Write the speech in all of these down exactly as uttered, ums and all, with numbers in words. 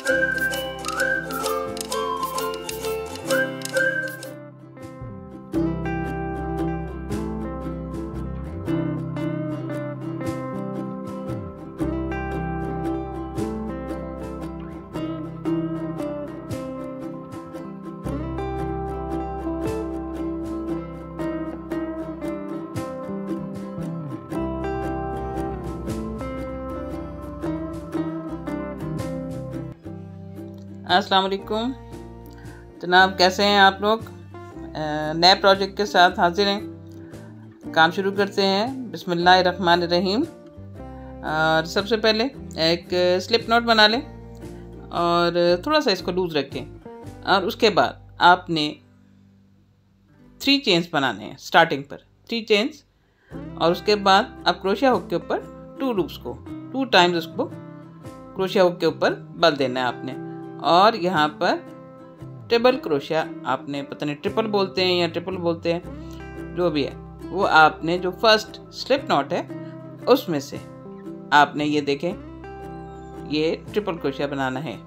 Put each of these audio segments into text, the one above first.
अस्सलाम वालेकुम जनाब, कैसे हैं आप लोग। नए प्रोजेक्ट के साथ हाजिर हैं। काम शुरू करते हैं। बिस्मिल्लाहिर्रहमानिर्रहीम। और सबसे पहले एक स्लिप नोट बना लें और थोड़ा सा इसको लूज़ रखें। और उसके बाद आपने थ्री चेन्स बनाने हैं स्टार्टिंग पर, थ्री चेन्स। और उसके बाद आप क्रोशिया हुक के ऊपर टू लूप्स को टू टाइम्स उसको क्रोशिया हुक के ऊपर बल देना है आपने। और यहाँ पर ट्रिपल क्रोशिया, आपने पता नहीं ट्रिपल बोलते हैं या ट्रिपल बोलते हैं, जो भी है वो आपने जो फर्स्ट स्लिप नॉट है उसमें से आपने ये देखें, ये ट्रिपल क्रोशिया बनाना है।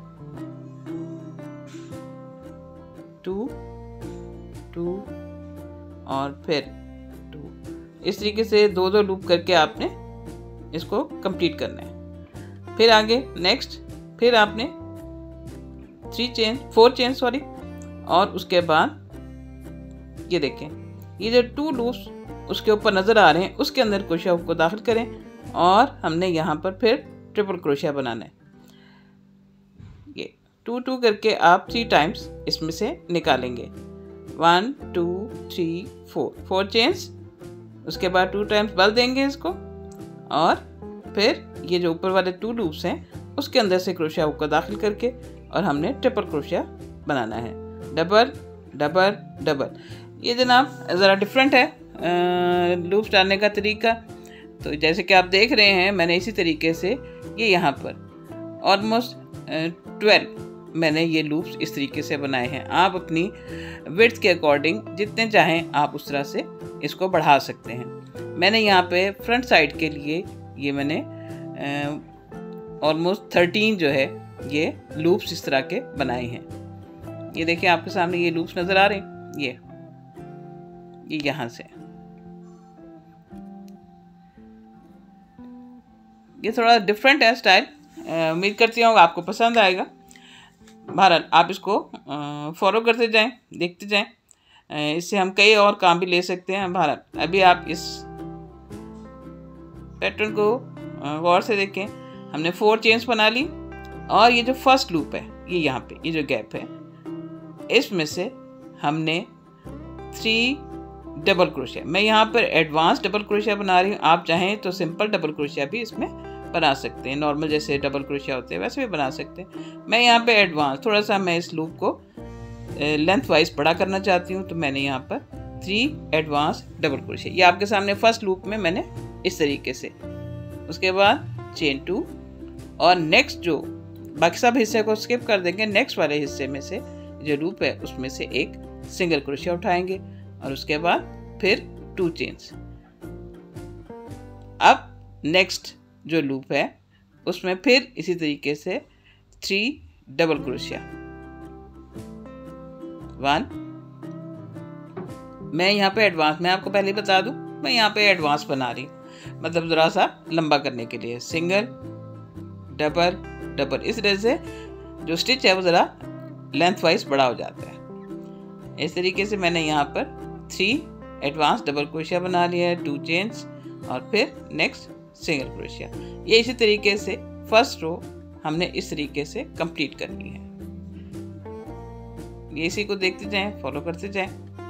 टू टू और फिर टू, इस तरीके से दो दो लूप करके आपने इसको कंप्लीट करना है। फिर आगे नेक्स्ट, फिर आपने three chain four chain sorry और उसके बाद ये देखें, ये जो टू लूप्स उसके ऊपर नज़र आ रहे हैं उसके अंदर क्रोशिया हुक को दाखिल करें और हमने यहाँ पर फिर ट्रिपल क्रोशिया बनाना है। ये टू टू करके आप थ्री टाइम्स इसमें से निकालेंगे। One two three four four chains. उसके बाद टू टाइम्स बल देंगे इसको और फिर ये जो ऊपर वाले टू लूप्स हैं उसके अंदर से क्रोशिया हुक को दाखिल करके और हमने ट्रिपल क्रोशिया बनाना है। Double double double. ये जनाब ज़रा डिफरेंट है लूप्स डालने का तरीका। तो जैसे कि आप देख रहे हैं, मैंने इसी तरीके से ये यहाँ पर ऑलमोस्ट ट्वेल्व मैंने ये लूप्स इस तरीके से बनाए हैं। आप अपनी विड्थ के अकॉर्डिंग जितने चाहें आप उस तरह से इसको बढ़ा सकते हैं। मैंने यहाँ पे फ्रंट साइड के लिए ये मैंने ऑलमोस्ट थर्टीन जो है ये लूप्स इस तरह के बनाए हैं। ये देखिए आपके सामने ये लूप्स नज़र आ रहे हैं। ये ये यहाँ से ये थोड़ा डिफरेंट है स्टाइल। उम्मीद करती हूँ आपको पसंद आएगा। बहरहाल आप इसको फॉलो करते जाएं, देखते जाएं। इससे हम कई और काम भी ले सकते हैं। बहरहाल अभी आप इस पैटर्न को गौर से देखें। हमने फोर चेन्स बना ली और ये जो फर्स्ट लूप है, ये यहाँ पे ये जो गैप है, इसमें से हमने थ्री डबल क्रोशिया, मैं यहाँ पर एडवांस डबल क्रोशिया बना रही हूँ। आप चाहें तो सिंपल डबल क्रोशिया भी इसमें बना सकते हैं, नॉर्मल जैसे डबल क्रोशिया होते हैं वैसे भी बना सकते हैं। मैं यहाँ पे एडवांस थोड़ा सा मैं इस लूप को लेंथ वाइज बड़ा करना चाहती हूँ, तो मैंने यहाँ पर थ्री एडवांस डबल क्रोशिया, ये आपके सामने फर्स्ट लूप में मैंने इस तरीके से। उसके बाद चेन टू और नेक्स्ट जो बाकी सब हिस्से को स्किप कर देंगे। नेक्स्ट वाले हिस्से में से जो लूप है उसमें से एक सिंगल क्रोशिया उठाएंगे और उसके बाद फिर टू चेन्स। अब नेक्स्ट जो लूप है उसमें फिर इसी तरीके से थ्री डबल क्रोशिया। वन, मैं यहाँ पे एडवांस, मैं आपको पहले बता दूं, मैं यहाँ पे एडवांस बना रही हूँ, मतलब ज़रा सा लंबा करने के लिए। सिंगल डबल डबल, इस तरह से जो स्टिच है वो ज़रा लेंथ वाइज बड़ा हो जाता है। इस तरीके से मैंने यहाँ पर थ्री एडवांस डबल क्रोशिया बना लिया है, टू चेन्स और फिर नेक्स्ट सिंगल क्रोशिया। ये इसी तरीके से फर्स्ट रो हमने इस तरीके से कंप्लीट करनी है। ये इसी को देखते जाएं, फॉलो करते जाएं।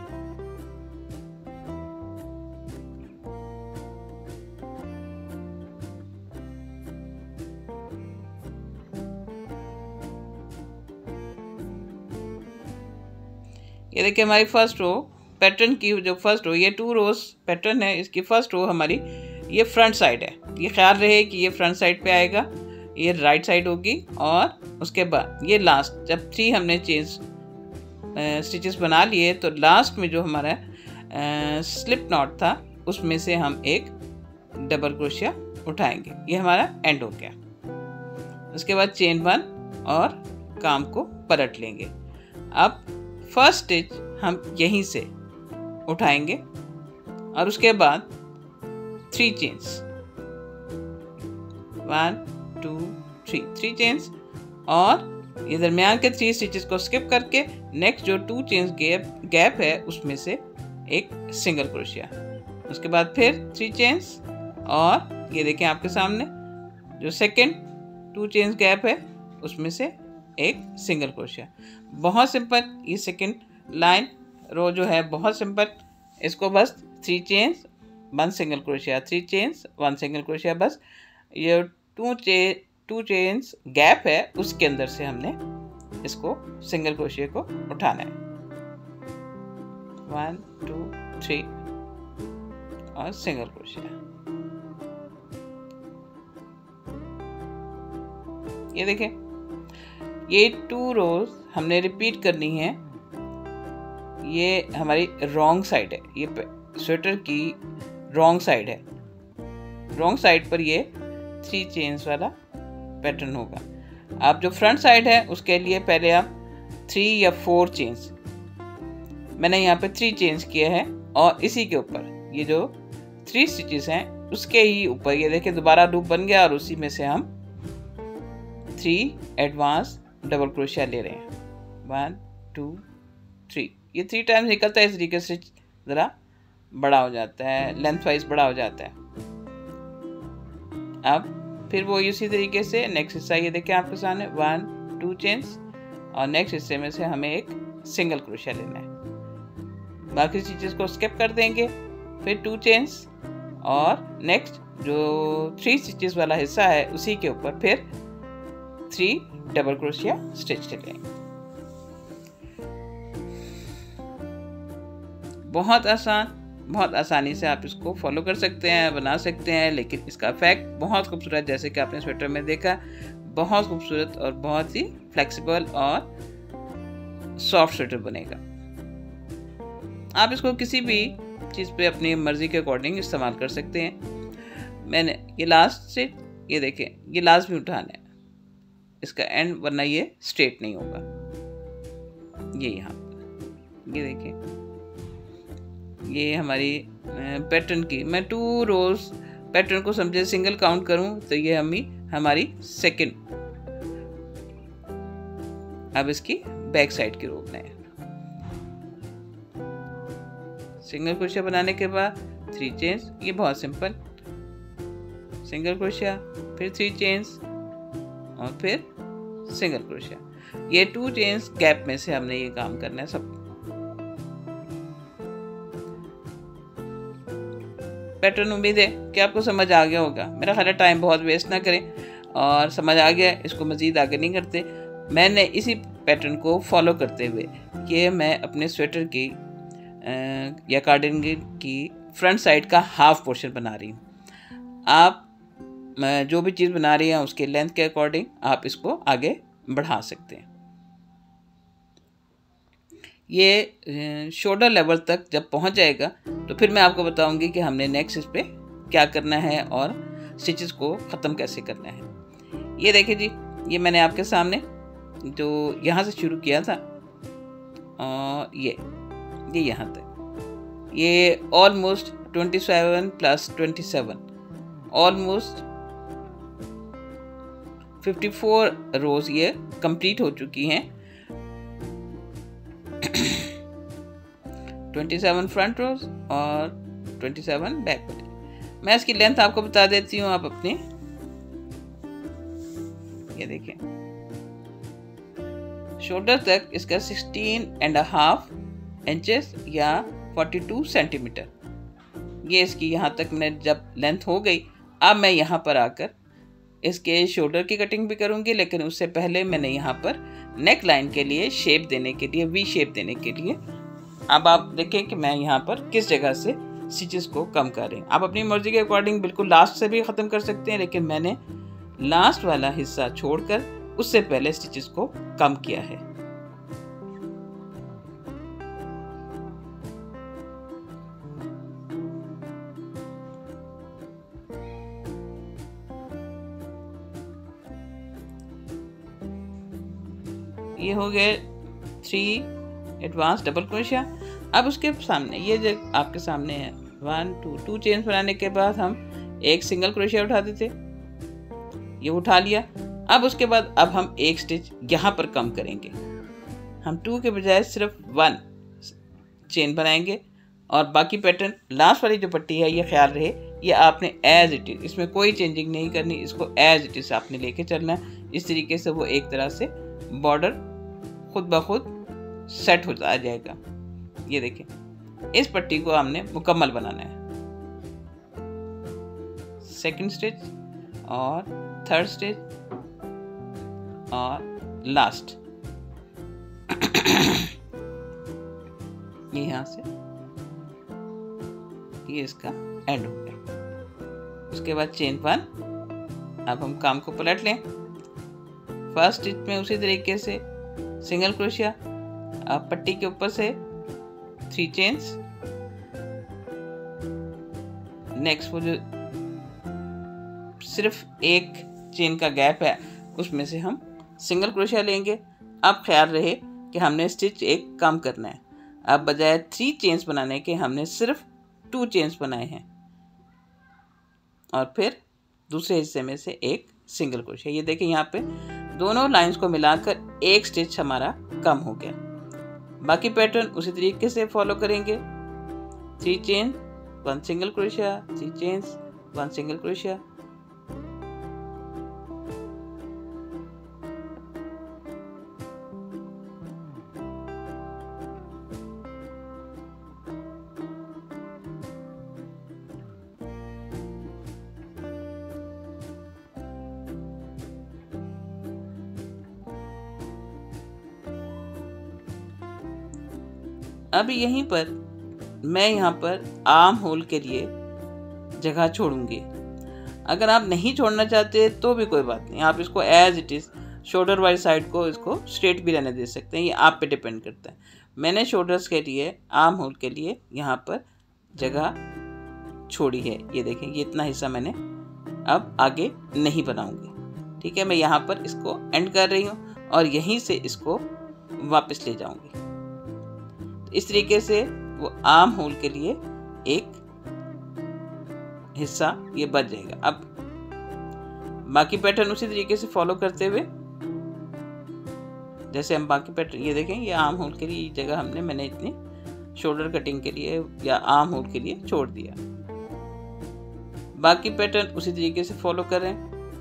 ये देखिए हमारी फर्स्ट रो पैटर्न की जो फर्स्ट रो, ये टू रोज पैटर्न है, इसकी फर्स्ट रो हमारी ये फ्रंट साइड है। ये ख्याल रहे कि ये फ्रंट साइड पे आएगा, ये राइट साइड होगी। और उसके बाद ये लास्ट, जब थ्री हमने चेंज स्टिचेस बना लिए तो लास्ट में जो हमारा स्लिप नॉट था उसमें से हम एक डबल क्रोशिया उठाएंगे। ये हमारा एंड हो गया। उसके बाद चेन वन और काम को पलट लेंगे। अब फर्स्ट स्टिच हम यहीं से उठाएंगे और उसके बाद three chains, one two three, three chains, और ये दरमियान के थ्री स्टिचेस को स्किप करके नेक्स्ट जो टू चेन्स गैप गैप है उसमें से एक सिंगल क्रोशिया, उसके बाद फिर थ्री चेन्स, और ये देखें आपके सामने जो सेकंड टू चेन्स गैप है उसमें से एक सिंगल क्रोशिया। बहुत सिंपल, ये सेकंड लाइन रो जो है बहुत सिंपल, इसको बस three chains one single crochet, three chains one single crochet, बस ये टू चे टू चेन्स गैप है उसके अंदर से हमने इसको सिंगल क्रोशिया को उठाना है, वन टू थ्री और सिंगल क्रोशिया। ये देखें, ये टू रोज हमने रिपीट करनी है। ये हमारी रॉन्ग साइड है, ये स्वेटर की रॉन्ग साइड है, रॉन्ग साइड पर ये थ्री चेन्स वाला पैटर्न होगा। आप जो फ्रंट साइड है उसके लिए पहले आप थ्री या फोर चेन्स, मैंने यहाँ पे थ्री चेन्स किए हैं, और इसी के ऊपर ये जो थ्री स्टिचेस हैं उसके ही ऊपर ये देखिए दोबारा लूप बन गया, और उसी में से हम थ्री एडवांस डबल क्रोशिया ले रहे हैं, वन टू थ्री, ये थ्री टाइम्स निकलता है, इस तरीके से ज़रा बड़ा हो जाता है, लेंथ वाइज बड़ा हो जाता है। अब फिर वो इसी तरीके से नेक्स्ट हिस्सा ये देखें आपके सामने, वन टू चेन्स, और नेक्स्ट हिस्से में से हमें एक सिंगल क्रोशिया लेना है। बाकी चीज़ें को स्किप कर देंगे, फिर टू चेन्स, और नेक्स्ट जो थ्री स्टिचेस वाला हिस्सा है उसी के ऊपर फिर थ्री डबल क्रोशिया स्टिच करेंगे। बहुत आसान, बहुत आसानी से आप इसको फॉलो कर सकते हैं, बना सकते हैं, लेकिन इसका इफेक्ट बहुत खूबसूरत, जैसे कि आपने स्वेटर में देखा, बहुत खूबसूरत और बहुत ही फ्लेक्सिबल और सॉफ्ट स्वेटर बनेगा। आप इसको किसी भी चीज़ पे अपनी मर्जी के अकॉर्डिंग इस्तेमाल कर सकते हैं। मैंने ये लास्ट से ये देखें, ये लास्ट भी उठाना है, इसका एंड, वरना ये स्ट्रेट नहीं होगा। ये यहाँ पर ये देखें, ये हमारी पैटर्न की, मैं टू रोज पैटर्न को समझे सिंगल काउंट करूं तो ये हमी हमारी सेकंड, अब इसकी बैक साइड की रो बनाए। सिंगल क्रोशिया बनाने के बाद थ्री चेन्स, ये बहुत सिंपल, सिंगल क्रोशिया, फिर थ्री चेन्स और फिर सिंगल क्रोशिया। ये टू चेन्स गैप में से हमने ये काम करना है सब। पैटर्न उम्मीद है कि आपको समझ आ गया होगा। मेरा ख्याल है टाइम बहुत वेस्ट ना करें, और समझ आ गया, इसको मज़ीद आगे नहीं करते। मैंने इसी पैटर्न को फॉलो करते हुए कि मैं अपने स्वेटर की या कार्डिगन की फ्रंट साइड का हाफ पोर्शन बना रही हूँ। आप जो भी चीज़ बना रही हैं उसके लेंथ के अकॉर्डिंग आप इसको आगे बढ़ा सकते हैं। ये शोल्डर लेवल तक जब पहुंच जाएगा तो फिर मैं आपको बताऊंगी कि हमने नेक्स्ट इस पे क्या करना है और स्टिचेस को ख़त्म कैसे करना है। ये देखिए जी, ये मैंने आपके सामने जो यहाँ से शुरू किया था, और ये ये यहाँ तक, ये almost twenty seven plus twenty seven, almost fifty four rows ये कंप्लीट हो चुकी हैं। ट्वेंटी सेवन फ्रंट रोज और ट्वेंटी सेवन बैक वाली। मैं इसकी लेंथ आपको बता देती हूँ, आप अपने ये देखें, शोल्डर तक इसका सिक्सटीन एंड हाफ इंचेस या फोर्टी टू सेंटीमीटर, ये इसकी यहाँ तक मैंने जब लेंथ हो गई, अब मैं यहाँ पर आकर इसके शोल्डर की कटिंग भी करूँगी, लेकिन उससे पहले मैंने यहाँ पर नेक लाइन के लिए शेप देने के लिए, वी शेप देने के लिए, अब आप देखें कि मैं यहाँ पर किस जगह से स्टिचेस को कम कर रहे हैं। आप अपनी मर्जी के अकॉर्डिंग बिल्कुल लास्ट से भी ख़त्म कर सकते हैं, लेकिन मैंने लास्ट वाला हिस्सा छोड़कर उससे पहले स्टिचेस को कम किया है। ये हो गए थ्री एडवांस डबल क्रोशिया। अब उसके सामने ये जो आपके सामने है वन टू टू चेन्स बनाने के बाद हम एक सिंगल क्रोशिया उठा देते, ये उठा लिया। अब उसके बाद अब हम एक स्टिच यहाँ पर कम करेंगे, हम टू के बजाय सिर्फ वन चेन बनाएंगे और बाकी पैटर्न लास्ट वाली जो पट्टी है ये ख्याल रहे ये आपने एज इट इज, इसमें कोई चेंजिंग नहीं करनी, इसको एज इट इज आपने लेके चलना है। इस तरीके से वो एक तरह से बॉर्डर खुद ब खुद सेट हो आ जाएगा। ये देखें, इस पट्टी को हमने मुकम्मल बनाना है। सेकंड स्टिच और थर्ड स्टिच और लास्ट ये यहाँ से ये इसका एंड हो गया। उसके बाद चेन वन। अब हम काम को पलट लें। फर्स्ट स्टिच में उसी तरीके से सिंगल क्रोशिया, अब पट्टी के ऊपर से थ्री चेन्स, नेक्स्ट वो जो सिर्फ एक चेन का गैप है उसमें से हम सिंगल क्रोशिया लेंगे। अब ख्याल रहे कि हमने स्टिच एक कम करना है। अब बजाय थ्री चेन्स बनाने के हमने सिर्फ टू चेन्स बनाए हैं और फिर दूसरे हिस्से में से एक सिंगल क्रोशिया। ये देखें, यहाँ पे दोनों लाइंस को मिलाकर एक स्टिच हमारा कम हो गया। बाकी पैटर्न उसी तरीके से फॉलो करेंगे। Three chain, one single crochet, three chains, one single crochet. अब यहीं पर मैं यहाँ पर आर्म होल के लिए जगह छोड़ूंगी। अगर आप नहीं छोड़ना चाहते तो भी कोई बात नहीं, आप इसको एज इट इज़ शोल्डर वाली साइड को इसको स्ट्रेट भी रहने दे सकते हैं, ये आप पे डिपेंड करता है। मैंने शोल्डर्स के लिए, आर्म होल के लिए यहाँ पर जगह छोड़ी है। ये देखें, ये इतना हिस्सा मैंने अब आगे नहीं बनाऊंगी। ठीक है, मैं यहाँ पर इसको एंड कर रही हूँ और यहीं से इसको वापस ले जाऊंगी। इस तरीके से वो आर्म होल के लिए एक हिस्सा ये बच जाएगा। अब बाकी पैटर्न उसी तरीके से फॉलो करते हुए जैसे हम बाकी पैटर्न, ये देखें, ये आर्म होल के लिए जगह हमने मैंने इतनी शोल्डर कटिंग के लिए या आर्म होल के लिए छोड़ दिया। बाकी पैटर्न उसी तरीके से फॉलो करें।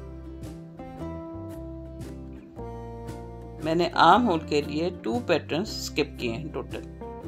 मैंने आर्म होल के लिए टू पैटर्न स्किप किए हैं टोटल।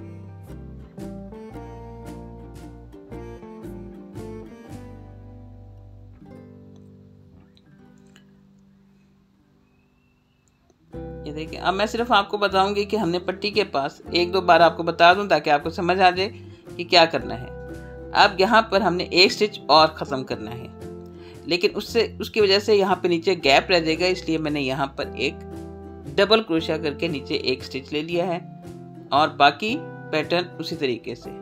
ये देखिए, अब मैं सिर्फ आपको बताऊंगी कि हमने पट्टी के पास एक दो बार आपको बता दूं ताकि आपको समझ आ जाए कि क्या करना है। अब यहाँ पर हमने एक स्टिच और ख़त्म करना है, लेकिन उससे उसकी वजह से यहाँ पे नीचे गैप रह जाएगा, इसलिए मैंने यहाँ पर एक डबल क्रोशिया करके नीचे एक स्टिच ले लिया है और बाकी पैटर्न उसी तरीके से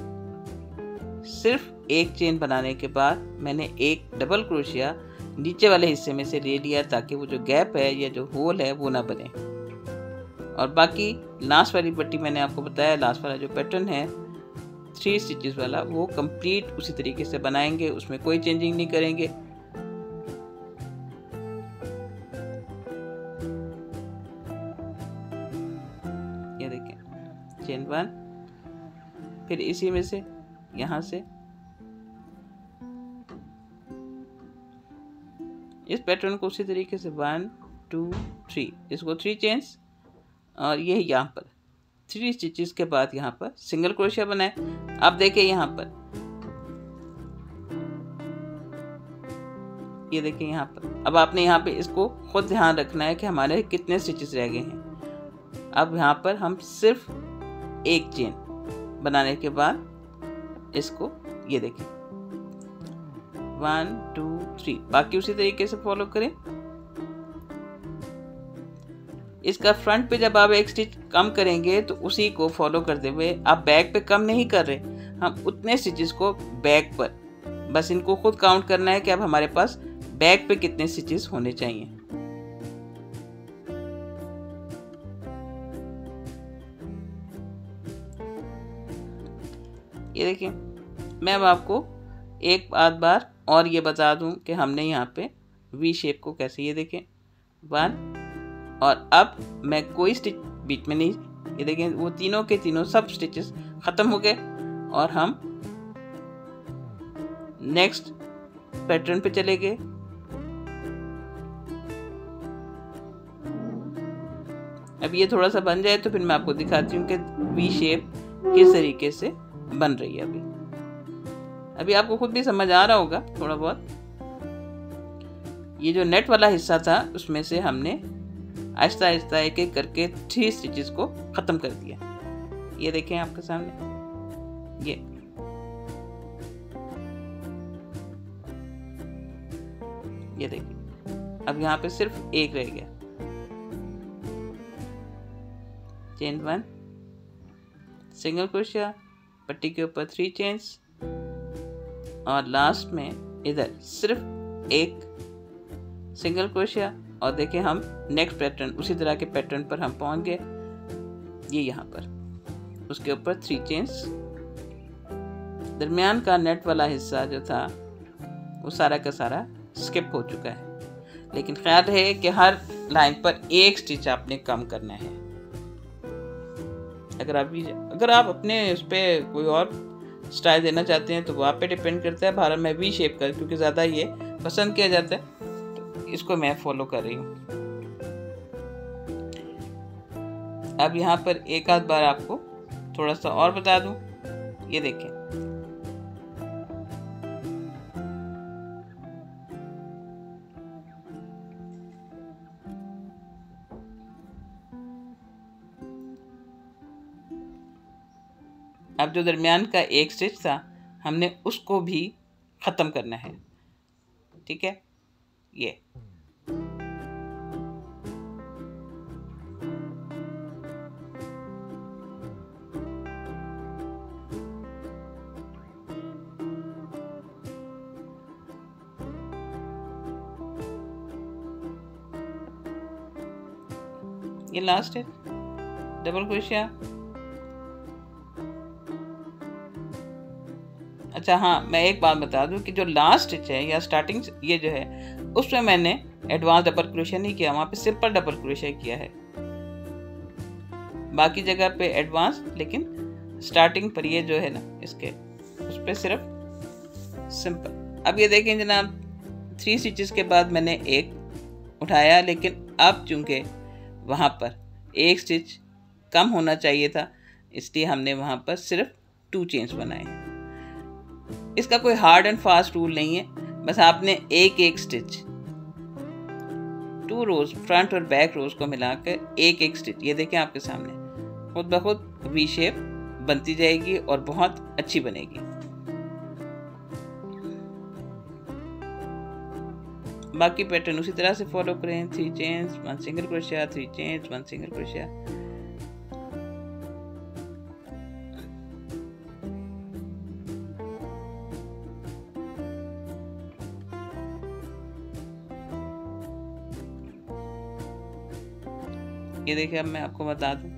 सिर्फ एक चेन बनाने के बाद मैंने एक डबल क्रोशिया नीचे वाले हिस्से में से ले लिया ताकि वो जो गैप है या जो होल है वो ना बने। और बाकी लास्ट वाली पट्टी मैंने आपको बताया, लास्ट वाला जो पैटर्न है थ्री स्टिचेस वाला, वो कंप्लीट उसी तरीके से बनाएंगे, उसमें कोई चेंजिंग नहीं करेंगे। ये देखिए, चेन वन, फिर इसी में से यहाँ से इस पैटर्न को उसी तरीके से वन टू थ्री, इसको थ्री चेन्स और ये यहाँ पर थ्री स्टिचेस के बाद यहाँ पर सिंगल क्रोशिया बनाए। अब देखिए यहाँ पर, ये देखिए यहाँ पर, अब आपने यहाँ पे इसको खुद ध्यान रखना है कि हमारे कितने स्टिचेस रह गए हैं। अब यहाँ पर हम सिर्फ एक चेन बनाने के बाद इसको, ये देखें, वन टू थ्री, बाकी उसी तरीके से फॉलो करें। इसका फ्रंट पे जब आप एक स्टिच कम करेंगे तो उसी को फॉलो करते हुए, आप बैक पे कम नहीं कर रहे, हम उतने स्टिचेस को बैक पर, बस इनको खुद काउंट करना है कि अब हमारे पास बैक पे कितने स्टिचेस होने चाहिए। ये देखिए, मैं अब आपको एक आध बार और ये बता दूं कि हमने यहाँ पे वी शेप को कैसे, ये देखें वन, और अब मैं कोई स्टिच बीच में नहीं, ये देखें वो तीनों के तीनों सब स्टिचेस ख़त्म हो गए और हम नेक्स्ट पैटर्न पे चले गए। अब ये थोड़ा सा बन जाए तो फिर मैं आपको दिखाती हूँ कि वी शेप किस तरीके से बन रही है। अभी अभी आपको खुद भी समझ आ रहा होगा थोड़ा बहुत। ये जो नेट वाला हिस्सा था उसमें से हमने आहिस्ता आहिस्ता एक एक करके थ्री स्टिचेस को ख़त्म कर दिया। ये देखें आपके सामने, ये ये देखिए अब यहाँ पे सिर्फ एक रह गया। चेन वन, सिंगल क्रोशिया, पट्टी के ऊपर थ्री चेन्स, और लास्ट में इधर सिर्फ एक सिंगल क्रोशिया। और देखिए हम नेक्स्ट पैटर्न, उसी तरह के पैटर्न पर हम पहुंच गए। ये यहाँ पर उसके ऊपर थ्री चेन्स, दरमियान का नेट वाला हिस्सा जो था वो सारा का सारा स्किप हो चुका है। लेकिन ख्याल है कि हर लाइन पर एक स्टिच आपने कम करना है। अगर आप अगर आप अपने उस पर कोई और स्टाइल देना चाहते हैं तो वो आप पे डिपेंड करता है। भारत में वी शेप कर क्योंकि ज़्यादा ये पसंद किया जाता है, तो इसको मैं फॉलो कर रही हूँ। अब यहाँ पर एक आध बार आपको थोड़ा सा और बता दूँ, ये देखें अब जो दरमियान का एक स्टिच था हमने उसको भी ख़त्म करना है। ठीक है, ये ये लास्ट है डबल क्रोशिया। अच्छा हाँ, मैं एक बात बता दूं कि जो लास्ट स्टिच है या स्टार्टिंग ये जो है उसमें मैंने एडवांस डबल क्रोशिया नहीं किया, वहां पे सिंपल डबल क्रोशिया किया है। बाकी जगह पे एडवांस, लेकिन स्टार्टिंग पर ये जो है ना इसके उस पर सिर्फ सिंपल। अब ये देखें जनाब, थ्री स्टिचेस के बाद मैंने एक उठाया, लेकिन अब चूंकि वहाँ पर एक स्टिच कम होना चाहिए था इसलिए हमने वहाँ पर सिर्फ टू चेन्स बनाए हैं। इसका कोई हार्ड एंड फास्ट रूल नहीं है, बस आपने एक एक स्टिच, टू रोज फ्रंट और बैक रोज को मिलाकर एक एक स्टिच, ये देखें आपके सामने खुद ब खुद वी शेप बनती जाएगी और बहुत अच्छी बनेगी। बाकी पैटर्न उसी तरह से फॉलो करें, three chains, one single crochet, three chains, one single crochet. ये देखिए अब मैं आपको बता दूं,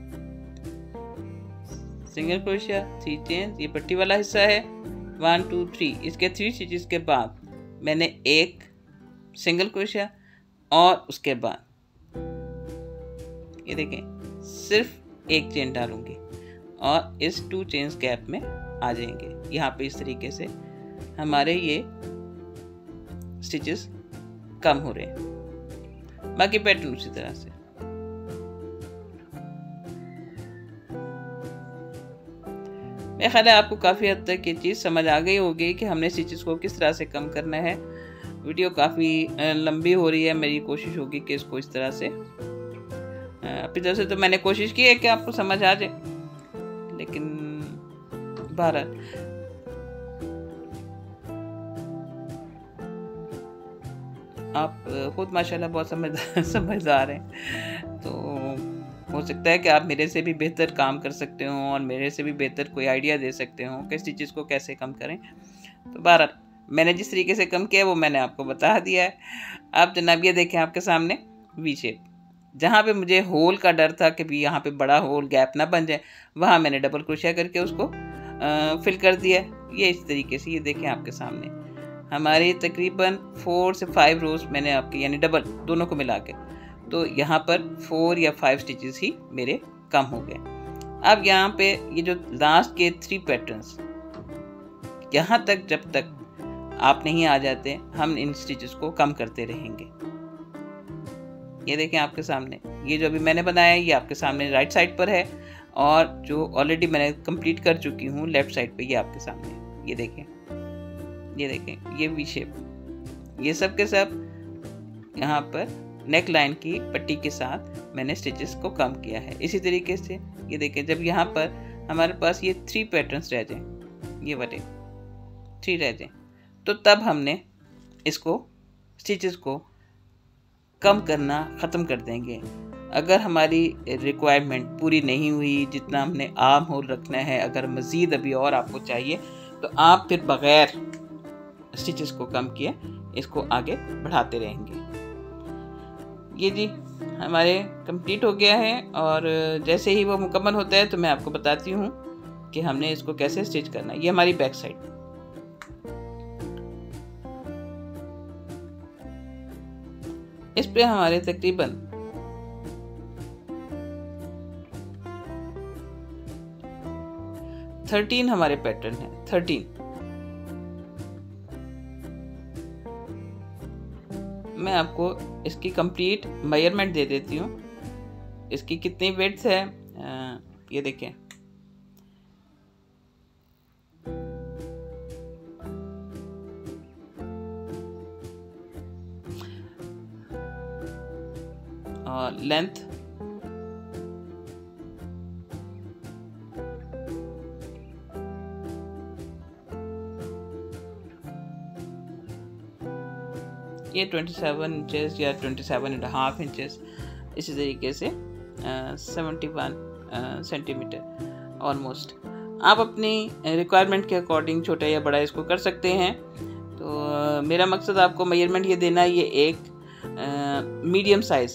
सिंगल क्रोशिया, थ्री चेन्स, ये पट्टी वाला हिस्सा है, वन टू थ्री, इसके थ्री स्टिचेस के बाद मैंने एक सिंगल क्रोशिया और उसके बाद ये देखें सिर्फ एक चेन डालूंगी और इस टू चेन्स गैप में आ जाएंगे। यहाँ पे इस तरीके से हमारे ये स्टिचेस कम हो रहे हैं। बाकी पैटर्न उसी तरह से। मेरा ख्याल है आपको काफ़ी हद तक ये चीज़ समझ आ गई होगी कि हमने स्टिचेस को किस तरह से कम करना है। वीडियो काफ़ी लंबी हो रही है, मेरी कोशिश होगी कि इसको इस तरह से, अपनी तरफ से तो मैंने कोशिश की है कि आपको समझ आ जाए, लेकिन बहरहाल आप खुद माशाल्लाह बहुत समझदार समझदार हैं, तो हो सकता है कि आप मेरे से भी बेहतर काम कर सकते हो और मेरे से भी बेहतर कोई आइडिया दे सकते हो कि इस चीज़ को कैसे कम करें। तो बहरहाल मैंने जिस तरीके से कम किया वो मैंने आपको बता दिया है। अब जनाब ये देखें आपके सामने वी शेप, जहाँ पे मुझे होल का डर था कि भी यहाँ पे बड़ा होल गैप ना बन जाए, वहाँ मैंने डबल क्रोशिया करके उसको फिल कर दिया। ये इस तरीके से, ये देखें आपके सामने हमारे तकरीबन फोर से फाइव रोज मैंने आपके यानी डबल दोनों को मिला के, तो यहाँ पर फोर या फाइव स्टिचेस ही मेरे कम हो गए। अब यहाँ पे ये जो लास्ट के थ्री पैटर्न्स, यहाँ तक जब तक आप नहीं आ जाते हम इन स्टिचेस को कम करते रहेंगे। ये देखें आपके सामने, ये जो अभी मैंने बनाया है ये आपके सामने राइट साइड पर है, और जो ऑलरेडी मैंने कंप्लीट कर चुकी हूँ लेफ्ट साइड पे, ये आपके सामने। ये देखें, ये देखें, ये वी शेप, ये सब के सब यहाँ पर नेक लाइन की पट्टी के साथ मैंने स्टिचेस को कम किया है। इसी तरीके से ये देखें, जब यहाँ पर हमारे पास ये थ्री पैटर्न्स रह जाएं, ये वाले थ्री रह जाएं, तो तब हमने इसको स्टिचेस को कम करना ख़त्म कर देंगे। अगर हमारी रिक्वायरमेंट पूरी नहीं हुई, जितना हमने आर्म होल रखना है, अगर मज़ीद अभी और आपको चाहिए तो आप फिर बग़ैर स्टिचेस को कम किए इसको आगे बढ़ाते रहेंगे। ये जी हमारे कंप्लीट हो गया है, और जैसे ही वो मुकम्मल होता है तो मैं आपको बताती हूँ कि हमने इसको कैसे स्टिच करना है। ये हमारी बैक साइड, इस पे हमारे तकरीबन थर्टीन हमारे पैटर्न है, थर्टीन। मैं आपको इसकी कंप्लीट मेजरमेंट दे देती हूँ, इसकी कितनी विड्थ है। आ, ये देखें, और लेंथ ये ट्वेंटी सेवन इंचेस या twenty seven and half inches, इसी तरीके से सेवेंटी वन सेंटीमीटर ऑलमोस्ट। आप अपनी रिक्वायरमेंट के अकॉर्डिंग छोटा या बड़ा इसको कर सकते हैं। तो uh, मेरा मकसद आपको मेजरमेंट ये देना है, ये एक मीडियम uh, साइज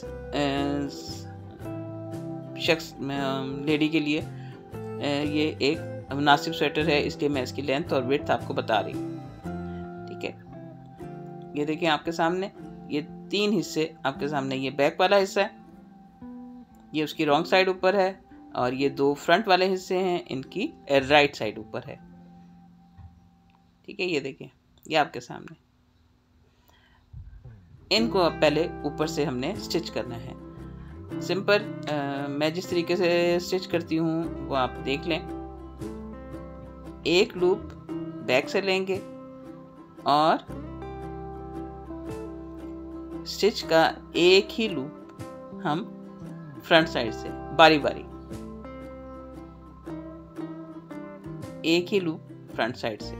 शख्स लेडी के लिए ये एक मुनासिब स्वेटर है, इसलिए मैं इसकी लेंथ और विड्थ आपको बता रही हूँ। ठीक है, ये देखिए आपके सामने ये तीन हिस्से आपके सामने, ये बैक वाला हिस्सा है, ये उसकी रॉन्ग साइड ऊपर है, और ये दो फ्रंट वाले हिस्से हैं, इनकी राइट साइड ऊपर है। ठीक है, ये देखिए ये आपके सामने, इनको अब पहले ऊपर से हमने स्टिच करना है। सिंपल आ, मैं जिस तरीके से स्टिच करती हूँ वो आप देख लें। एक लूप बैक से लेंगे और स्टिच का एक ही लूप हम फ्रंट साइड से बारी बारी, एक ही लूप फ्रंट साइड से,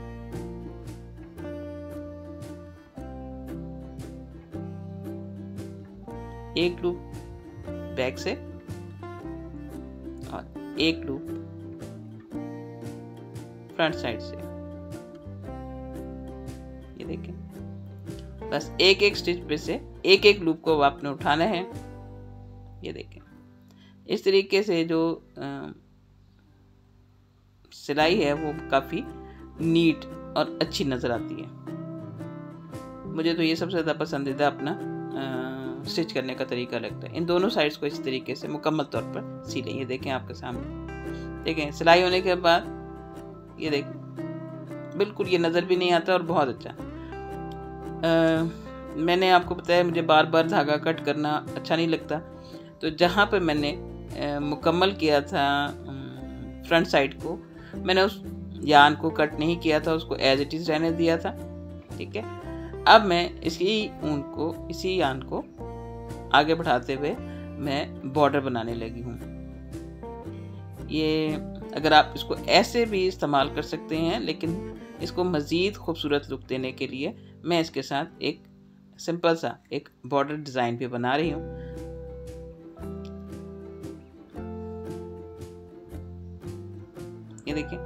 एक लूप बैक से, और एक लूप फ्रंट साइड से। ये देखें, बस एक एक स्टिच पे से एक एक लूप को आपने उठाना है। ये देखें, इस तरीके से जो सिलाई है वो काफ़ी नीट और अच्छी नज़र आती है। मुझे तो ये सबसे ज़्यादा पसंदीदा अपना स्टिच करने का तरीका लगता है। इन दोनों साइड्स को इस तरीके से मुकम्मल तौर पर सी लें। ये देखें आपके सामने, देखें सिलाई होने के बाद ये देखें बिल्कुल ये नज़र भी नहीं आता और बहुत अच्छा। आ, मैंने आपको बताया मुझे बार बार धागा कट करना अच्छा नहीं लगता, तो जहाँ पे मैंने आ, मुकम्मल किया था फ्रंट साइड को, मैंने उस यान को कट नहीं किया था, उसको एज इट इज़ रहने दिया था। ठीक है, अब मैं इसी ऊन को, इसी यान को आगे बढ़ाते हुए मैं बॉर्डर बनाने लगी हूँ। ये अगर आप इसको ऐसे भी इस्तेमाल कर सकते हैं, लेकिन इसको मज़ीद खूबसूरत लुक देने के लिए मैं इसके साथ एक सिंपल सा एक बॉर्डर डिज़ाइन भी बना रही हूँ। ये देखिए,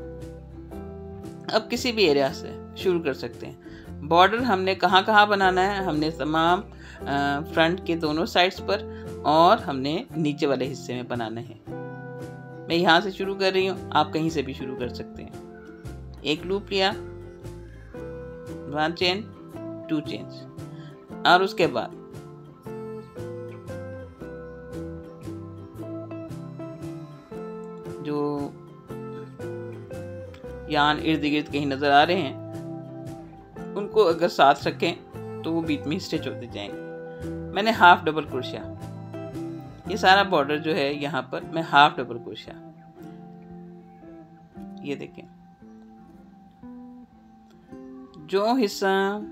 अब किसी भी एरिया से शुरू कर सकते हैं। बॉर्डर हमने कहाँ कहाँ बनाना है, हमने तमाम फ्रंट के दोनों साइड्स पर और हमने नीचे वाले हिस्से में बनाना है। मैं यहाँ से शुरू कर रही हूँ, आप कहीं से भी शुरू कर सकते हैं। एक लूप लिया, वन चेन, टू चेन्स, और उसके बाद जो यार्न इर्द गिर्द कहीं नजर आ रहे हैं उनको अगर साथ रखें तो वो बीच में स्टिच होते जाएंगे। मैंने हाफ डबल क्रोशिया, ये सारा बॉर्डर जो है यहाँ पर मैं हाफ डबल क्रोशिया, ये देखें जो हिस्सा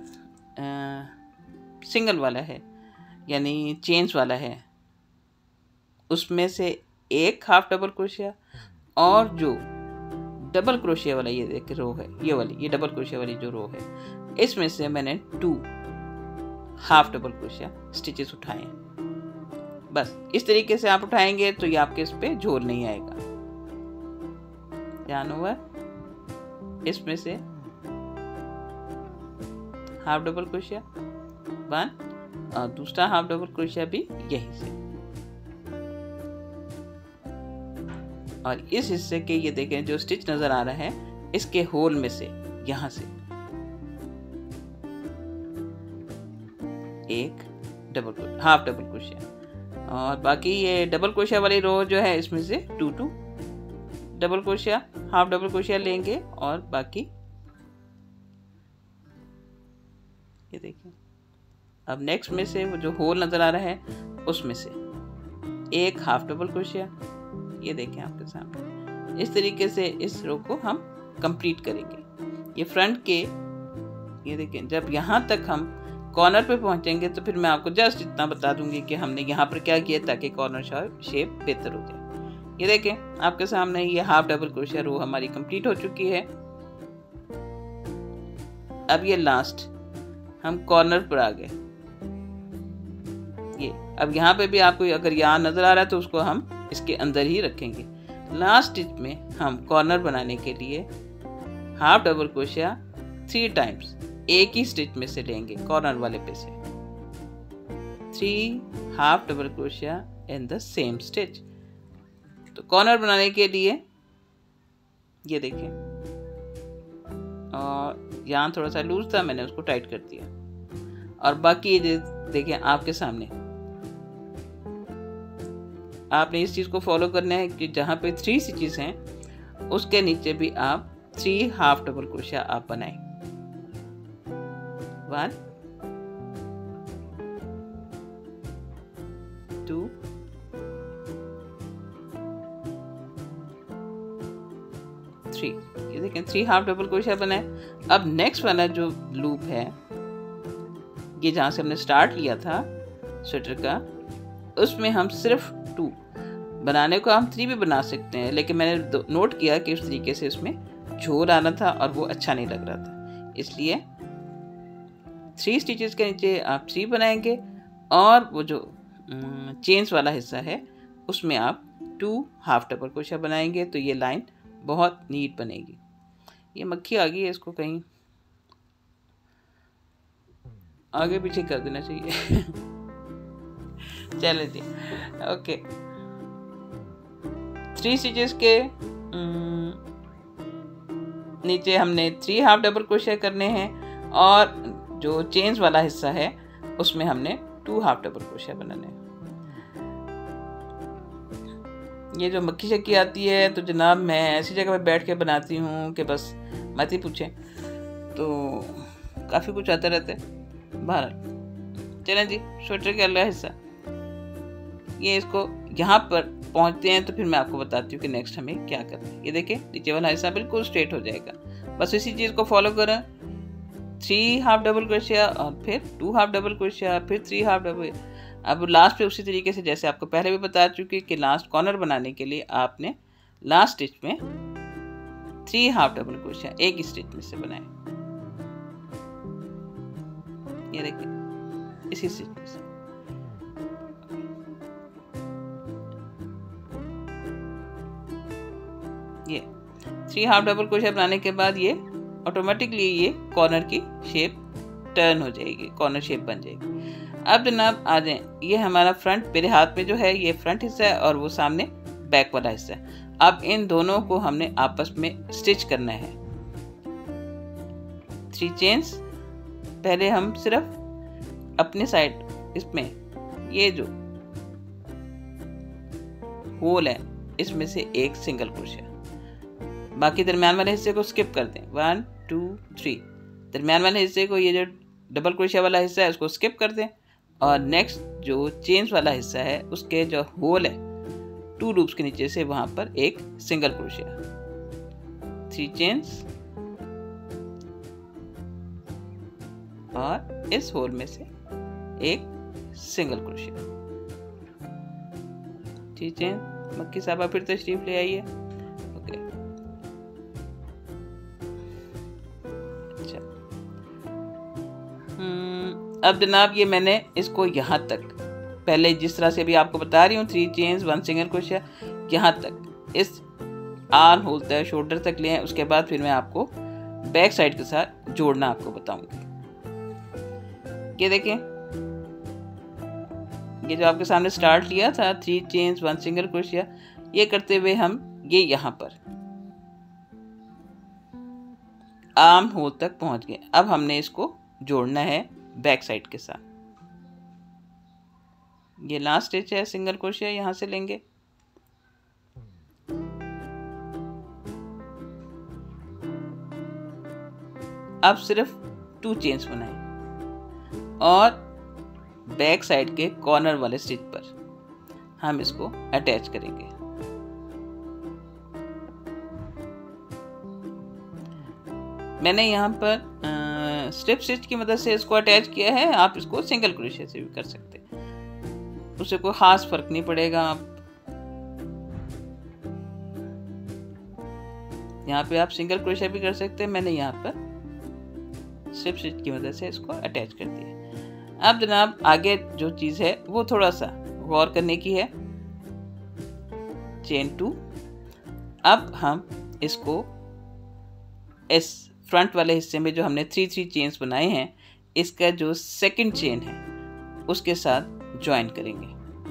सिंगल वाला है यानी चेन्स वाला है उसमें से एक हाफ डबल क्रोशिया, और जो डबल क्रोशिया वाला ये देख रो है, ये वाली ये डबल क्रोशिया वाली जो रो है इसमें से मैंने two half double crochet stitches उठाए हैं। बस इस तरीके से आप उठाएंगे तो ये आपके इस पे झोल नहीं आएगा। ध्यान हुआ, इसमें से हाफ डबल क्रोशिया वन, और दूसरा हाफ डबल क्रोशिया भी यहीं से, और इस हिस्से के ये देखें जो स्टिच नजर आ रहा है इसके होल में से यहां से एक डबल हाफ डबल क्रोशिया, और बाकी ये डबल क्रोशिया वाली रो जो है इसमें से two two double crochet half double crochet लेंगे, और बाकी ये देखिए अब नेक्स्ट में से वो जो होल नजर आ रहा है उसमें से एक हाफ डबल क्रोशिया, ये देखें आपके सामने। इस तरीके से इस रो को हम कंप्लीट करेंगे। ये फ्रंट के ये देखें जब यहाँ तक हम कॉर्नर पे पहुंचेंगे तो फिर मैं आपको जस्ट इतना बता दूंगी कि हमने यहाँ पर क्या किया ताकि कॉर्नर शेप बेहतर हो जाए। ये देखें आपके सामने ये हाफ डबल क्रोशिया रो हमारी कंप्लीट हो चुकी है। अब ये लास्ट हम कॉर्नर पर आ गए। ये अब यहाँ पे भी आपको अगर यहाँ नजर आ रहा है तो उसको हम इसके अंदर ही रखेंगे। लास्ट स्टिच में हम कॉर्नर बनाने के लिए half double crochet three times एक ही स्टिच में से लेंगे, कॉर्नर वाले पे से three half double crochet in the same stitch. तो कॉर्नर बनाने के लिए ये देखें, और यहाँ थोड़ा सा लूज था मैंने उसको टाइट कर दिया, और बाकी ये देखें आपके सामने आपने इस चीज को फॉलो करना है कि जहां पे थ्री स्टिचेस हैं उसके नीचे भी आप थ्री हाफ डबल क्रोशिया आप बनाएं। वन, टू, थ्री, ये देखें थ्री हाफ डबल क्रोशिया बनाए। अब नेक्स्ट वाला जो लूप है ये जहां से हमने स्टार्ट किया था स्वेटर का, उसमें हम सिर्फ टू बनाने को हम थ्री भी बना सकते हैं, लेकिन मैंने नोट किया कि उस तरीके से उसमें झोल आना था और वो अच्छा नहीं लग रहा था, इसलिए थ्री स्टिचेस के नीचे आप थ्री बनाएंगे, और वो जो चेन्स वाला हिस्सा है उसमें आप टू हाफ डबल क्रोशिया बनाएंगे तो ये लाइन बहुत नीट बनेगी। ये मक्खी आ गई है, इसको कहीं आगे पीछे कर देना चाहिए। चले जी, ओके। थ्री स्टिचेस के नीचे हमने थ्री हाफ डबल क्रोशिया करने हैं, और जो चेन्स वाला हिस्सा है उसमें हमने टू हाफ डबल क्रोशिया बनाने हैं। ये जो मक्खी शक्की आती है तो जनाब मैं ऐसी जगह पे बैठ के बनाती हूँ कि बस मत ही पूछें, तो काफ़ी कुछ आता रहता है बाहर। चलें जी, स्वेटर का अगला हिस्सा ये, इसको यहाँ पर पहुँचते हैं तो फिर मैं आपको बताती हूँ कि नेक्स्ट हमें क्या करना है। ये देखें नीचे वाला हिस्सा बिल्कुल स्ट्रेट हो जाएगा, बस इसी चीज़ को फॉलो करें। थ्री हाफ डबल क्रोशिया और फिर टू हाफ डबल क्रोशिया, फिर थ्री हाफ डबल। अब लास्ट पे उसी तरीके से जैसे आपको पहले भी बता चुकी कि लास्ट कॉर्नर बनाने के लिए आपने लास्ट स्टिच में थ्री हाफ डबल क्रोशिया एक ही स्टिच में से बनाए। ये देखिए इसी स्टिच में से ये थ्री हाफ डबल क्रोशिया बनाने के बाद ये ऑटोमेटिकली ये कॉर्नर की शेप टर्न हो जाएगी, कॉर्नर शेप बन जाएगी। अब जनाब आ जाए, ये हमारा फ्रंट मेरे हाथ में जो है ये फ्रंट हिस्सा है और वो सामने बैक वाला हिस्सा है। अब इन दोनों को हमने आपस में स्टिच करना है। थ्री चेन्स, पहले हम सिर्फ अपने साइड इसमें ये जो होल है इसमें से एक सिंगल क्रोशिया, बाकी दरमियान वाले हिस्से को स्किप कर दें। वन टू थ्री, दरमियान वाले हिस्से को, ये जो डबल क्रोशिया वाला हिस्सा है उसको स्किप कर दें, और नेक्स्ट जो चेन्स वाला हिस्सा है उसके जो होल है टू लूप्स के नीचे से वहां पर एक सिंगल क्रोशिया, थ्री चेन्स, और इस होल में से एक सिंगल क्रोशिया, थ्री चेन। मक्की साहबा फिर तशरीफ ले आइए। ओके, अच्छा, अब जनाब ये मैंने इसको यहाँ तक, पहले जिस तरह से अभी आपको बता रही हूँ, three chains one single crochet, यहाँ तक इस आर्म होल तक, शोल्डर तक ले आए। उसके बाद फिर मैं आपको बैक साइड के साथ जोड़ना आपको बताऊंगी। ये देखें, ये जो आपके सामने स्टार्ट लिया था, three chains one single crochet, ये करते हुए हम ये यहाँ पर आर्म होल तक पहुंच गए। अब हमने इसको जोड़ना है बैक साइड के साथ। ये लास्ट स्टिच है, सिंगल क्रोशिया यहां से लेंगे, अब सिर्फ टू चेन्स बनाएं और बैक साइड के कॉर्नर वाले स्टिच पर हम इसको अटैच करेंगे। मैंने यहाँ पर स्ट्रिप स्टिच की मदद से इसको अटैच किया है, आप इसको सिंगल क्रोशिया से भी कर सकते हैं, उससे कोई खास फर्क नहीं पड़ेगा। आप यहाँ पे आप सिंगल क्रोशिया भी कर सकते हैं, मैंने यहाँ पर स्ट्रिप स्टिच की मदद से इसको अटैच कर दिया। अब जनाब आगे जो चीज़ है वो थोड़ा सा गौर करने की है। चेन टू, अब हम इसको इस फ्रंट वाले हिस्से में जो हमने थ्री थ्री चेन्स बनाए हैं, इसका जो सेकंड चेन है उसके साथ ज्वाइन करेंगे।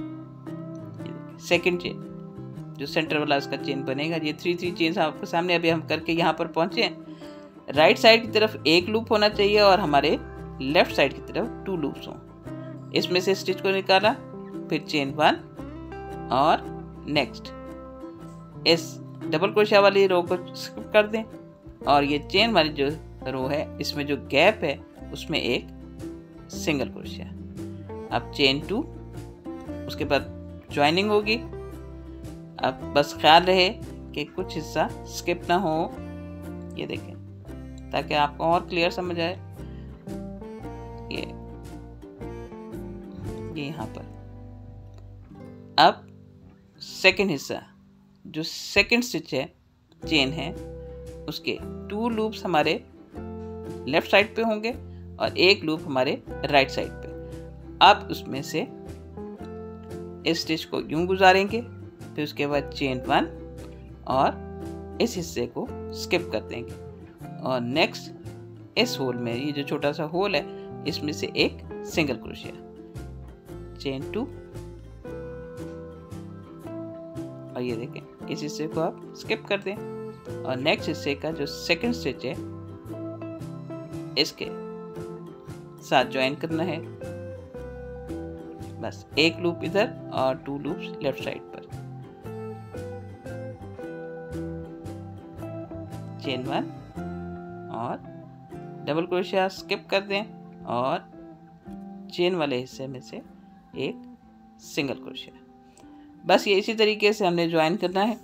सेकंड चेन जो सेंटर वाला इसका चेन बनेगा, ये थ्री थ्री चेन्स आपके सामने अभी हम करके यहाँ पर पहुंचे हैं। राइट साइड की तरफ एक लूप होना चाहिए और हमारे लेफ्ट साइड की तरफ टू लूप्स हों। इसमें से स्टिच को निकाला, फिर चेन वन और नेक्स्ट इस डबल क्रोशिया वाली रो को स्किप कर दें, और ये चेन वाली जो रो है इसमें जो गैप है उसमें एक सिंगल क्रोशिया। अब चेन टू, उसके बाद ज्वाइनिंग होगी। अब बस ख्याल रहे कि कुछ हिस्सा स्किप ना हो, ये देखें ताकि आपको और क्लियर समझ आए। ये ये यहाँ पर अब सेकंड हिस्सा जो सेकंड स्टिच है, चेन है, उसके टू लूप्स हमारे लेफ्ट साइड पे होंगे और एक लूप हमारे राइट साइड पे। अब उसमें से इस स्टिच को यूं गुजारेंगे, फिर उसके बाद चेन वन और इस हिस्से को स्किप कर देंगे, और नेक्स्ट इस होल में, ये जो छोटा सा होल है इसमें से एक सिंगल क्रोशिया, चेन टू, और ये देखें इस हिस्से को आप स्किप कर दें, और नेक्स्ट हिस्से का जो सेकंड स्टिच है इसके साथ ज्वाइन करना है। बस एक लूप इधर और टू लूप्स लेफ्ट साइड पर, चेन वन और डबल क्रोशिया स्किप कर दें, और चेन वाले हिस्से में से एक सिंगल क्रोशिया। बस ये इसी तरीके से हमने ज्वाइन करना है।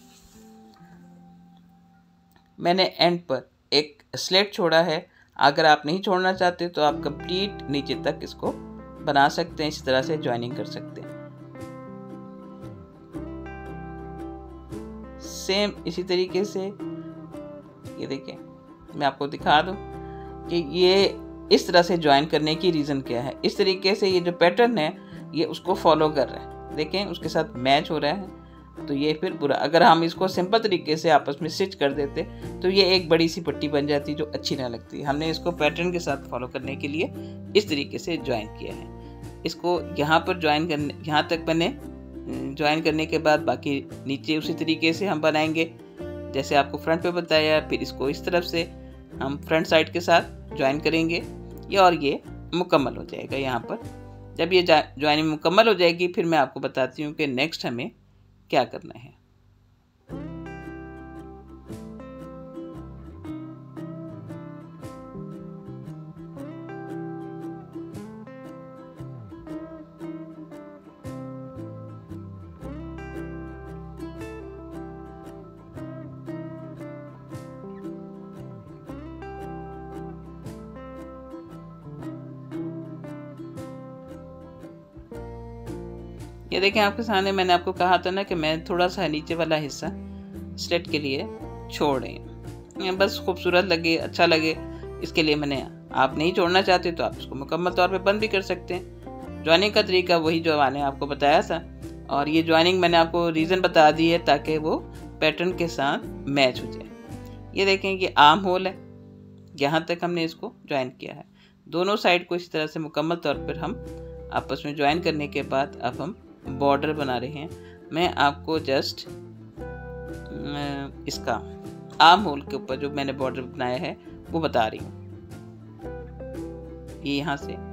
मैंने एंड पर एक स्लेट छोड़ा है, अगर आप नहीं छोड़ना चाहते तो आप कंप्लीट नीचे तक इसको बना सकते हैं, इसी तरह से ज्वाइनिंग कर सकते हैं। सेम इसी तरीके से ये देखें, मैं आपको दिखा दूं कि ये इस तरह से ज्वाइन करने की रीज़न क्या है। इस तरीके से ये जो पैटर्न है ये उसको फॉलो कर रहा है, देखें उसके साथ मैच हो रहा है। तो ये फिर पूरा, अगर हम इसको सिंपल तरीके से आपस में स्टिच कर देते तो ये एक बड़ी सी पट्टी बन जाती जो अच्छी ना लगती। हमने इसको पैटर्न के साथ फॉलो करने के लिए इस तरीके से ज्वाइन किया है। इसको यहाँ पर ज्वाइन करने, यहाँ तक मैंने ज्वाइन करने के बाद बाकी नीचे उसी तरीके से हम बनाएंगे जैसे आपको फ्रंट पे बताया। फिर इसको इस तरफ से हम फ्रंट साइड के साथ ज्वाइन करेंगे ये, और ये मुकम्मल हो जाएगा। यहाँ पर जब ये ज्वाइनिंग मुकम्मल हो जाएगी फिर मैं आपको बताती हूँ कि नेक्स्ट हमें क्या करना है। ये देखें आपके सामने मैंने आपको कहा था ना कि मैं थोड़ा सा नीचे वाला हिस्सा स्लिट के लिए छोड़ रही हूँ, बस खूबसूरत लगे, अच्छा लगे, इसके लिए मैंने। आप नहीं छोड़ना चाहते तो आप इसको मुकम्मल तौर पे बंद भी कर सकते हैं। ज्वाइनिंग का तरीका वही जो मैंने आपको बताया था, और ये ज्वाइनिंग मैंने आपको रीज़न बता दी है ताकि वो पैटर्न के साथ मैच हो जाए। ये देखें ये आर्म होल है, यहाँ तक हमने इसको ज्वाइन किया है। दोनों साइड को इस तरह से मुकम्मल तौर पर हम आपस में ज्वाइन करने के बाद अब हम बॉर्डर बना रहे हैं। मैं आपको जस्ट इसका आर्म होल के ऊपर जो मैंने बॉर्डर बनाया है वो बता रही हूँ। ये यहाँ से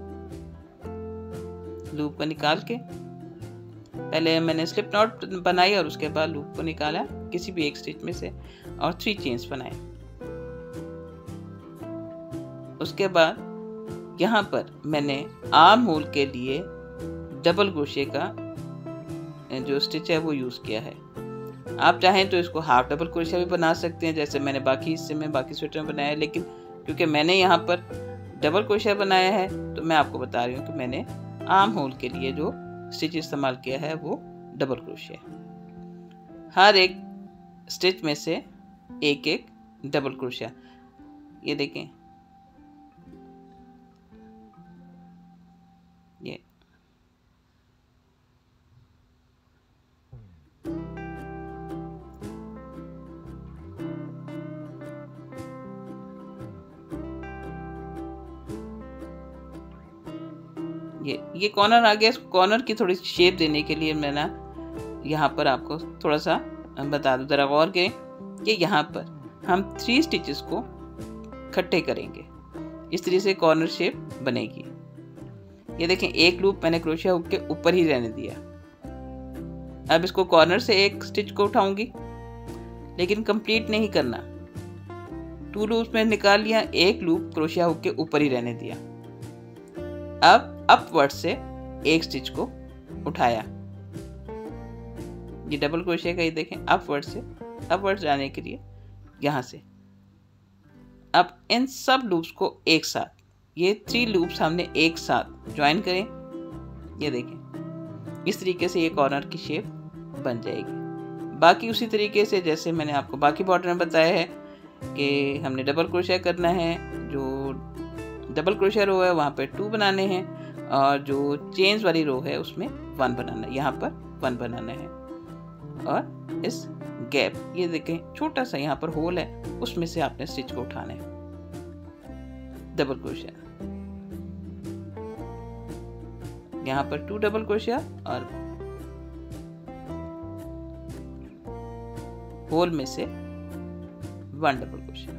लूप को निकाल के पहले मैंने स्लिप नॉट बनाई और उसके बाद लूप को निकाला किसी भी एक स्टिच में से और थ्री चेन्स बनाए। उसके बाद यहाँ पर मैंने आर्म होल के लिए डबल क्रोशे का जो स्टिच है वो यूज़ किया है। आप चाहें तो इसको हाफ डबल क्रोशा भी बना सकते हैं जैसे मैंने बाकी हिस्से में बाकी स्वेटर में बनाया है, लेकिन क्योंकि मैंने यहाँ पर डबल क्रोशा बनाया है तो मैं आपको बता रही हूँ कि मैंने आर्म होल के लिए जो स्टिच इस्तेमाल किया है वो डबल क्रोशे। हर एक स्टिच में से एक एक डबल क्रोशा। ये देखें ये ये ये कॉर्नर आ गया। कॉर्नर की थोड़ी शेप देने के लिए मैं ना यहाँ पर आपको थोड़ा सा बता दूँ, ज़रा गौर करें कि यहाँ पर हम थ्री स्टिचेस को इकट्ठे करेंगे, इस तरीके से कॉर्नर शेप बनेगी। ये देखें एक लूप मैंने क्रोशिया हुक के ऊपर ही रहने दिया। अब इसको कॉर्नर से एक स्टिच को उठाऊंगी लेकिन कंप्लीट नहीं करना। टू लूप्स में निकाल लिया, एक लूप क्रोशिया हुक के ऊपर ही रहने दिया। अब अपवर्ड से एक स्टिच को उठाया। ये डबल क्रोशिया का, ये देखें अपवर्ड से अपवर्ड जाने के लिए यहाँ से। अब इन सब लूप्स को एक साथ, ये थ्री लूप्स हमने एक साथ ज्वाइन करें। ये देखें इस तरीके से ये कॉर्नर की शेप बन जाएगी। बाकी उसी तरीके से जैसे मैंने आपको बाकी बॉर्डर में बताया है कि हमने डबल क्रोशिया करना है। जो डबल क्रोशिया रो है वहाँ पे टू बनाने हैं और जो चेन्स वाली रो है उसमें वन बनाना है, यहाँ पर वन बनाना है। और इस गैप, ये देखें छोटा सा यहाँ पर होल है, उसमें से आपने स्टिच को उठाना है डबल क्रोशिया। यहाँ पर टू डबल क्रोशिया और होल में से वन डबल क्रोशिया।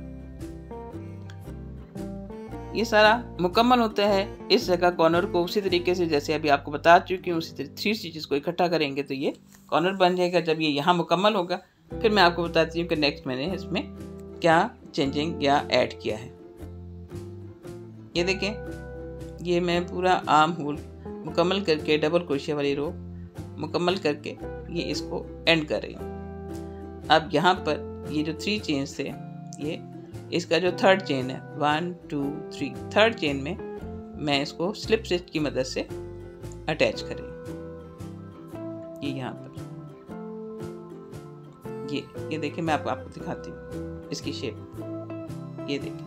ये सारा मुकम्मल होता है। इस जगह कॉर्नर को उसी तरीके से जैसे अभी आपको बता चुकी हूँ उसी तरह थ्री स्टिचेस को इकट्ठा करेंगे तो ये कॉर्नर बन जाएगा। जब ये यहाँ मुकम्मल होगा फिर मैं आपको बताती हूँ कि नेक्स्ट मैंने इसमें क्या चेंजिंग या ऐड किया है। ये देखें ये मैं पूरा आर्म होल मुकम्मल करके डबल क्रोशिया वाली रो मुकम्मल करके ये इसको एंड कर रही हूँ। अब यहाँ पर ये जो थ्री चेन्स थे, ये इसका जो थर्ड चेन है one two three, third chain में मैं इसको स्लिप स्टिच की मदद से अटैच करें। ये यहाँ पर ये ये देखिए मैं आपको आपको दिखाती हूँ इसकी शेप। ये देखिए।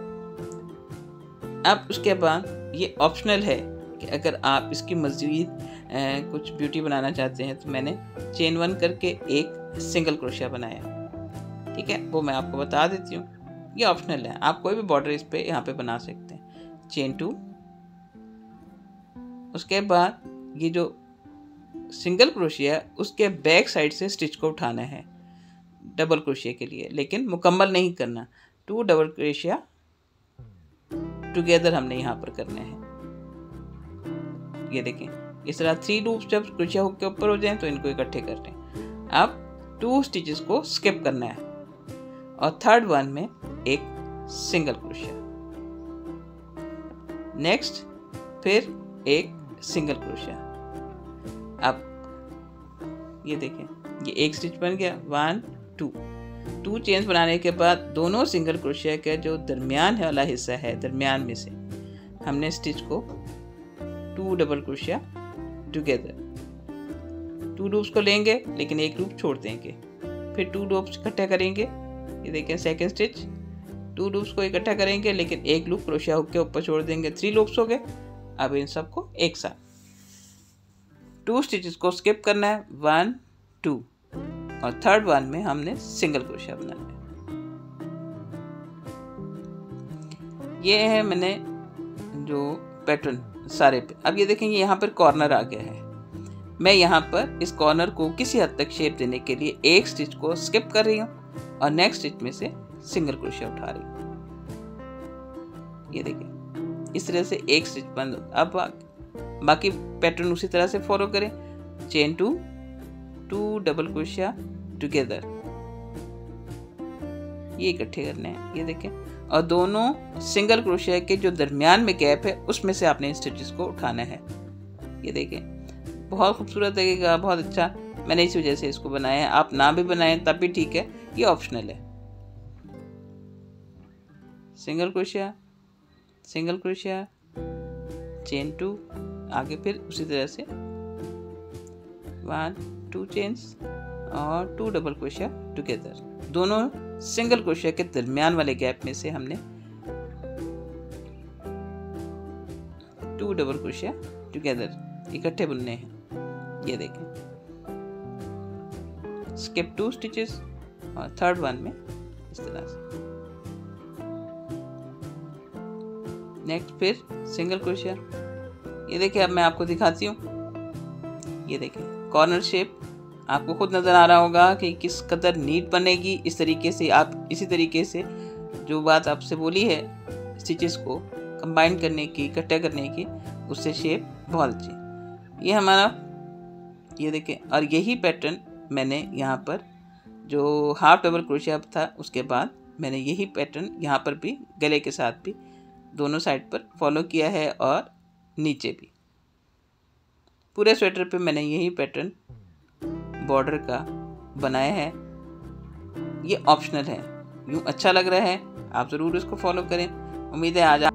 अब उसके बाद ये ऑप्शनल है कि अगर आप इसकी मज़ीद कुछ ब्यूटी बनाना चाहते हैं तो मैंने चेन वन करके एक सिंगल क्रोशिया बनाया, ठीक है, वो मैं आपको बता देती हूँ। ये ऑप्शनल है, आप कोई भी बॉर्डर इस पे यहाँ पे बना सकते हैं। चेन टू, उसके बाद ये जो सिंगल क्रोशिया उसके बैक साइड से स्टिच को उठाना है डबल क्रोशिया के लिए, लेकिन मुकम्मल नहीं करना। टू डबल क्रोशिया टुगेदर हमने यहाँ पर करने हैं। ये देखें इस तरह थ्री लूप्स जब क्रोशिया हुक के ऊपर हो जाएं तो इनको इकट्ठे कर लें। अब टू स्टिचेस को स्किप करना है और थर्ड वन में एक सिंगल क्रोशिया, नेक्स्ट फिर एक सिंगल क्रोशिया। अब ये देखें ये एक स्टिच बन गया, वन टू टू चेन्स बनाने के बाद दोनों सिंगल क्रोशिया का जो दरमियान वाला हिस्सा है, दरमियान में से हमने स्टिच को two double crochet together, two loops को लेंगे लेकिन एक लूप छोड़ देंगे, फिर टू लूप्स इकट्ठा करेंगे। ये देखें सेकंड स्टिच, टू लूप्स को इकट्ठा करेंगे लेकिन एक लूप क्रोशिया हुक के ऊपर छोड़ देंगे, थ्री लूप्स हो गए। अब इन सबको एक साथ टू स्टिचेस को स्किप करना है, वन टू, और थर्ड वन में हमने सिंगल क्रोशिया बनाना है। ये है मैंने जो पैटर्न सारे पे। अब ये देखेंगे यहाँ पर कॉर्नर आ गया है। मैं यहाँ पर इस कॉर्नर को किसी हद तक शेप देने के लिए एक स्टिच को स्किप कर रही हूँ और नेक्स्ट स्टिच में से सिंगल क्रोशिया उठा रही हूँ। ये देखिए इस तरह से एक स्टिच बंद। अब बाकी पैटर्न उसी तरह से फॉलो करें, chain two, two double crochet together, ये इकट्ठे करने हैं। ये देखें, और दोनों सिंगल क्रोशिया के जो दरमियान में गैप है उसमें से आपने इन स्टिचेस को उठाना है। ये देखें बहुत खूबसूरत लगेगा, बहुत अच्छा। मैंने इसी वजह से इसको बनाया है, आप ना भी बनाएं तब भी ठीक है, ये ऑप्शनल है। Single crochet, single crochet, chain two, आगे फिर उसी तरह से वन टू चेन्स और टू डबल क्रोशिया टुगेदर। दोनों सिंगल क्रोशिया के दरमियान वाले गैप में से हमने टू डबल क्रोशिया टुगेदर इकट्ठे बुनने हैं। ये देखें स्किप टू स्टिचेस और थर्ड वन में इस तरह से, नेक्स्ट फिर सिंगल क्रोशिया। ये देखिए अब मैं आपको दिखाती हूँ। ये देखें कॉर्नर शेप आपको खुद नज़र आ रहा होगा कि किस कदर नीट बनेगी। इस तरीके से आप इसी तरीके से जो बात आपसे बोली है स्टिचेस को कंबाइन करने की, इकट्ठा करने की, उससे शेप बहुत अच्छी। ये हमारा, ये देखें, और यही पैटर्न मैंने यहाँ पर जो हाफ डबल क्रोशिया था उसके बाद मैंने यही पैटर्न यहाँ पर भी गले के साथ भी दोनों साइड पर फॉलो किया है और नीचे भी। पूरे स्वेटर पे मैंने यही पैटर्न बॉर्डर का बनाया है। ये ऑप्शनल है, यूँ अच्छा लग रहा है, आप ज़रूर इसको फॉलो करें। उम्मीद है आज